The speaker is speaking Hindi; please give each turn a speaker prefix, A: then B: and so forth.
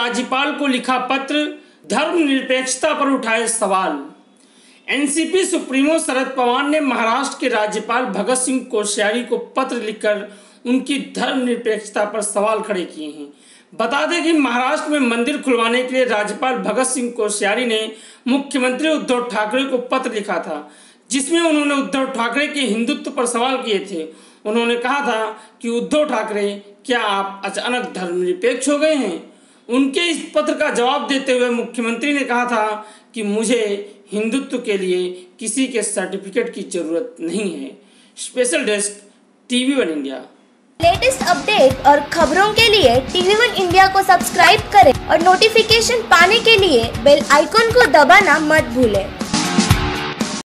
A: राज्यपाल को लिखा पत्र, धर्मनिरपेक्षता पर उठाए सवाल। एनसीपी सुप्रीमो शरद पवार ने महाराष्ट्र के राज्यपाल भगत सिंह कोश्यारी को पत्र लिखकर उनकी धर्मनिरपेक्षता पर सवाल खड़े किए हैं। बता दें कि महाराष्ट्र में मंदिर खुलवाने के लिए राज्यपाल भगत सिंह कोश्यारी ने मुख्यमंत्री उद्धव ठाकरे को पत्र लिखा था, जिसमें उन्होंने उद्धव ठाकरे के हिंदुत्व पर सवाल किए थे। उन्होंने कहा था कि उद्धव ठाकरे, क्या आप अचानक धर्मनिरपेक्ष हो गए हैं? उनके इस पत्र का जवाब देते हुए मुख्यमंत्री ने कहा था कि मुझे हिंदुत्व के लिए किसी के सर्टिफिकेट की जरूरत नहीं है। Special desk TV1 India.
B: Latest update और खबरों के लिए TV1 इंडिया को सब्सक्राइब करें और नोटिफिकेशन पाने के लिए बेल आइकॉन को दबाना मत भूलें।